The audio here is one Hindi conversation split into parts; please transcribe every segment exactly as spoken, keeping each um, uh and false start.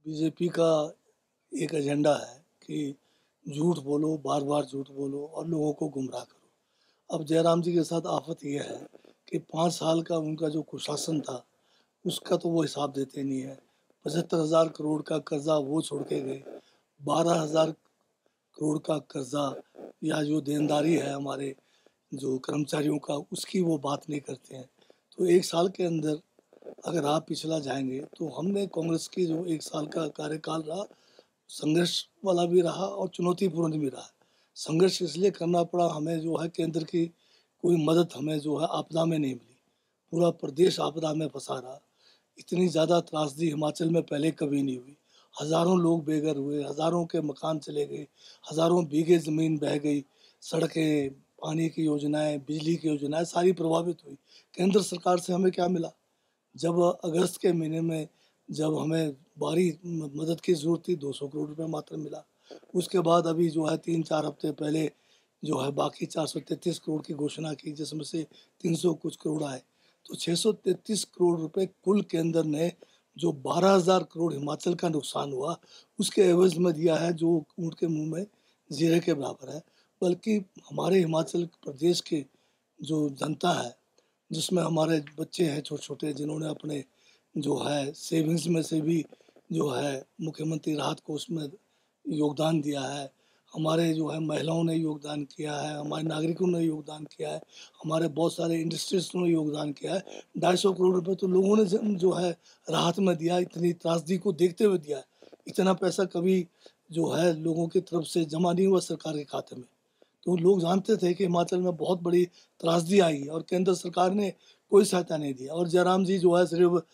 बीजेपी का एक एजेंडा है कि झूठ बोलो, बार-बार झूठ बोलो और लोगों को गुमराह करो। अब जयराम जी के साथ आफ़त ये है कि पाँच साल का उनका जो कुशासन था, उसका तो वो हिसाब देते नहीं है। पचहत्तर हज़ार करोड़ का कर्ज़ा वो छोड़ के गए, बारह हज़ार करोड़ का कर्ज़ा या जो देनदारी है हमारे जो कर्मचारियों का, उसकी वो बात नहीं करते हैं। तो एक साल के अंदर अगर आप पिछला जाएँगे, तो हमने कांग्रेस की जो एक साल का कार्यकाल रहा, संघर्ष वाला भी रहा और चुनौतीपूर्ण भी रहा। संघर्ष इसलिए करना पड़ा हमें, जो है केंद्र की कोई मदद हमें जो है आपदा में नहीं मिली। पूरा प्रदेश आपदा में फँसा रहा। इतनी ज़्यादा त्रासदी हिमाचल में पहले कभी नहीं हुई। हज़ारों लोग बेघर हुए, हज़ारों के मकान चले गए, हज़ारों बीघे ज़मीन बह गई, सड़कें, पानी की योजनाएँ, बिजली की योजनाएँ सारी प्रभावित हुई। केंद्र सरकार से हमें क्या मिला? जब अगस्त के महीने में जब हमें बाहरी म मदद की ज़रूरत थी, दो सौ करोड़ रुपए मात्र मिला। उसके बाद अभी जो है तीन चार हफ्ते पहले जो है बाकी चार सौ तैंतीस करोड़ की घोषणा की, जिसमें से तीन सौ कुछ करोड़ आए। तो छह सौ तैंतीस करोड़ रुपए कुल केंद्र ने जो बारह हज़ार करोड़ हिमाचल का नुकसान हुआ, उसके एवज़ में दिया है, जो ऊँट के मुँह में जीरे के बराबर है। बल्कि हमारे हिमाचल प्रदेश की जो जनता है, जिसमें हमारे बच्चे हैं छोटे-छोटे, जिन्होंने अपने जो है सेविंग्स में से भी जो है मुख्यमंत्री राहत कोष में योगदान दिया है। हमारे जो है महिलाओं ने योगदान किया है, हमारे नागरिकों ने योगदान किया है, हमारे बहुत सारे इंडस्ट्रीज़ ने योगदान किया है। ढाई सौ करोड़ रुपए तो लोगों ने ज जो है राहत में दिया, इतनी त्रासदी को देखते हुए दिया है। इतना पैसा कभी जो है लोगों की तरफ से जमा नहीं हुआ सरकार के खाते में। तो लोग जानते थे कि हिमाचल में बहुत बड़ी त्रासदी आई है और केंद्र सरकार ने कोई सहायता नहीं दिया। और जयराम जी जो है सिर्फ अ,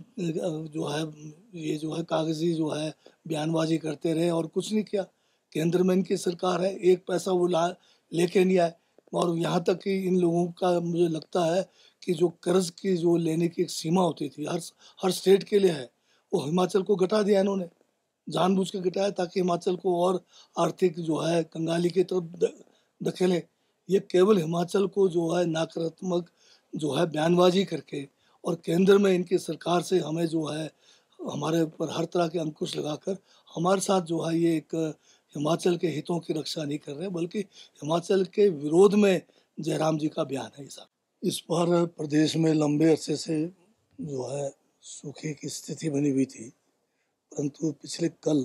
जो है ये जो है कागज़ी जो है बयानबाज़ी करते रहे और कुछ नहीं किया। केंद्र में इनकी सरकार है, एक पैसा वो ला लेके नहीं आए। और यहाँ तक कि इन लोगों का मुझे लगता है कि जो कर्ज़ की जो लेने की एक सीमा होती थी, हर स हर स्टेट के लिए है, वो हिमाचल को घटा दिया इन्होंने। जानबूझ के घटाया ताकि हिमाचल को और आर्थिक जो है कंगाली की तरफ ध धकेले। ये केवल हिमाचल को जो है नकारात्मक जो है बयानबाज़ी करके और केंद्र में इनकी सरकार से हमें जो है हमारे ऊपर हर तरह के अंकुश लगाकर हमारे साथ जो है ये एक हिमाचल के हितों की रक्षा नहीं कर रहे, बल्कि हिमाचल के विरोध में जयराम जी का बयान है ये सब। इस बार प्रदेश में लंबे अरसे से जो है सूखे की स्थिति बनी हुई थी, परंतु पिछले कल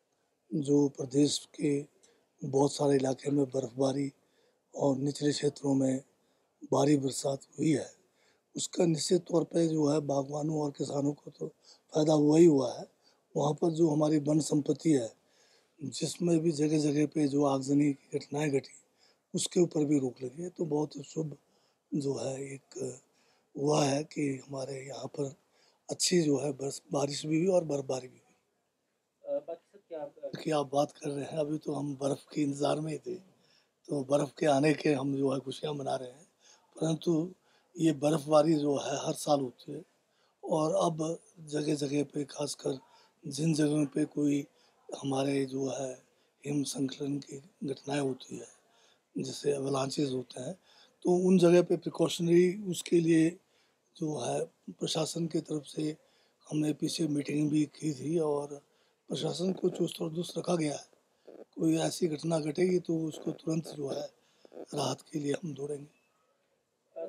जो प्रदेश के बहुत सारे इलाके में बर्फ़बारी और निचले क्षेत्रों में भारी बरसात हुई है, उसका निश्चित तौर पे जो है बागवानों और किसानों को तो फ़ायदा हुआ ही हुआ है। वहाँ पर जो हमारी वन संपत्ति है, जिसमें भी जगह-जगह पे जो आगजनी की घटनाएँ घटी, उसके ऊपर भी रोक लगी है। तो बहुत शुभ जो है एक हुआ है कि हमारे यहाँ पर अच्छी जो है बरस बारिश भी हुई और बर्फ़बारी भी हुई। अ, बाकी सर क्या आप की आप बात कर रहे हैं, अभी तो हम बर्फ़ के इंतज़ार में ही थे, तो बर्फ़ के आने के हम जो है खुशियाँ मना रहे हैं। परंतु ये बर्फ़बारी जो है हर साल होती है और अब जगह-जगह पे ख़ासकर जिन जगहों पे कोई हमारे जो है हिमस्खलन की घटनाएँ होती है, जैसे अवलांचेस होते हैं, तो उन जगह पे प्रिकॉशनरी उसके लिए जो है प्रशासन की तरफ से हमने पीछे मीटिंग भी की थी और प्रशासन को चुस्त और दुरुस्त रखा गया है। कोई ऐसी घटना घटेगी तो उसको तुरंत जो है राहत के लिए हम दौड़ेंगे। अ,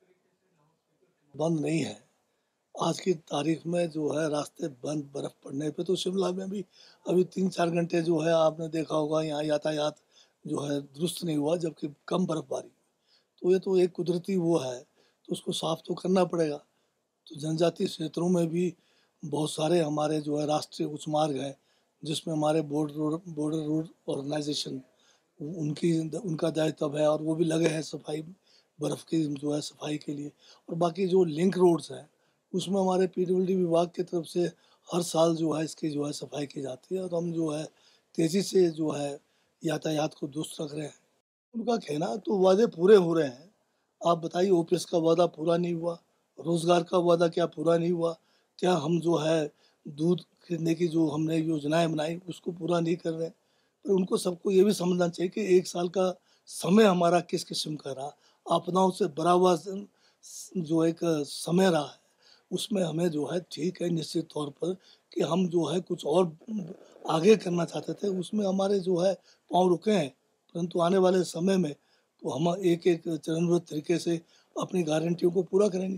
बंद नहीं है। आज की तारीख में जो है रास्ते बंद, बर्फ़ पड़ने पे तो शिमला में भी अभी तीन चार घंटे जो है आपने देखा होगा यहाँ यातायात जो है दुरुस्त नहीं हुआ, जबकि कम बर्फ़बारी। तो ये तो एक कुदरती वो है, तो उसको साफ़ तो करना पड़ेगा। तो जनजातीय क्षेत्रों में भी बहुत सारे हमारे जो है राष्ट्रीय उच्च मार्ग हैं, जिसमें हमारे border road border road organisation उनकी उनका दायित्व है और वो भी लगे हैं सफाई बर्फ़ की जो है सफाई के लिए। और बाकी जो लिंक रोड्स हैं, उसमें हमारे पीडब्ल्यूडी विभाग की तरफ से हर साल जो है इसकी जो है सफाई की जाती है और हम जो है तेज़ी से जो है यातायात को दुरुस्त रख रहे हैं। उनका कहना तो वादे पूरे हो रहे हैं। आप बताइए ओपीएस का वादा पूरा नहीं हुआ, रोज़गार का वादा क्या पूरा नहीं हुआ? क्या हम जो है दूध खरीदने की जो हमने योजनाएँ बनाई उसको पूरा नहीं कर रहे हैं? तो उनको सबको ये भी समझना चाहिए कि एक साल का समय हमारा किस किस्म का रहा। आपदाओं से भरा हुआ स स जो एक समय रहा है, उसमें हमें जो है ठीक है निश्चित तौर पर कि हम जो है कुछ और आगे करना चाहते थे, उसमें हमारे जो है पाँव रुके हैं। परंतु आने वाले समय में तो हम एक एक चरणबद्ध तरीके से अपनी गारंटियों को पूरा करेंगे।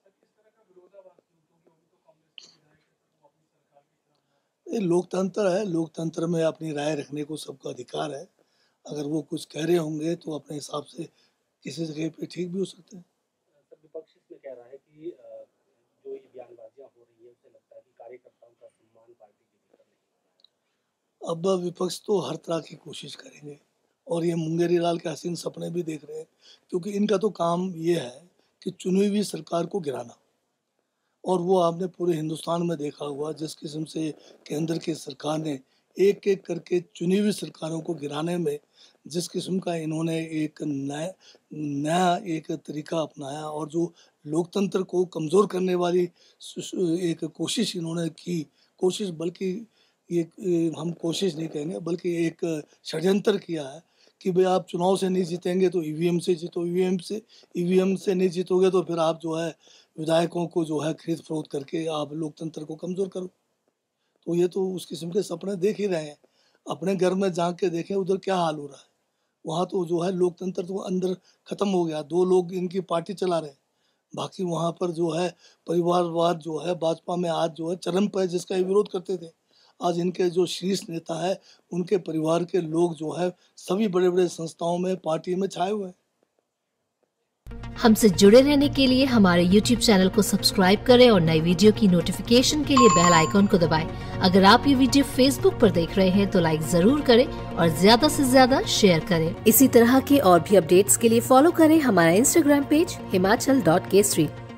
ये लोकतंत्र है, लोकतंत्र में अपनी राय रखने को सबका अधिकार है। अगर वो कुछ कह रहे होंगे तो अपने हिसाब से किसी जगह पे ठीक भी हो सकते हैं। सर, विपक्ष इसमें कह रहा है कि अ, जो ये बयानबाजियां हो रही है, उससे लगता है कि कार्यकर्ताओं का सम्मान पार्टी के भीतर नहीं। अब विपक्ष तो हर तरह की कोशिश करेंगे और ये मुंगेरी लाल के हसीन सपने भी देख रहे हैं, क्योंकि इनका तो काम ये है कि चुनी हुई सरकार को गिराना। और वो आपने पूरे हिंदुस्तान में देखा हुआ, जिस किस्म से केंद्र की सरकार ने एक एक करके चुनी हुई सरकारों को गिराने में जिस किस्म का इन्होंने एक नया नया एक तरीका अपनाया और जो लोकतंत्र को कमज़ोर करने वाली एक कोशिश इन्होंने की, कोशिश बल्कि ये हम कोशिश नहीं कहेंगे बल्कि एक षड्यंत्र किया है कि भाई आप चुनाव से नहीं जीतेंगे तो ईवीएम से जीतो, ईवीएम से ईवीएम से नहीं जीतोगे तो फिर आप जो है विधायकों को जो है खरीद फरोख्त करके आप लोकतंत्र को कमज़ोर करो। तो ये तो उस किस्म के सपने देख ही रहे हैं। अपने घर में झांक के देखें उधर क्या हाल हो रहा है। वहाँ तो जो है लोकतंत्र तो अंदर ख़त्म हो गया, दो लोग इनकी पार्टी चला रहे हैं। बाकी वहाँ पर जो है परिवारवाद जो है भाजपा में आज जो है चरम पर, जिसका ये विरोध करते थे, आज इनके जो शीर्ष नेता है उनके परिवार के लोग जो है सभी बड़े बड़े संस्थाओं में पार्टी में छाए हुए हैं। हमसे जुड़े रहने के लिए हमारे यूट्यूब चैनल को सब्सक्राइब करें और नई वीडियो की नोटिफिकेशन के लिए बेल आइकॉन को दबाएं। अगर आप ये वीडियो फेसबुक पर देख रहे हैं तो लाइक जरूर करें और ज्यादा से ज्यादा शेयर करें। इसी तरह के और भी अपडेट्स के लिए फॉलो करें हमारा Instagram page Himachal dot Kesari.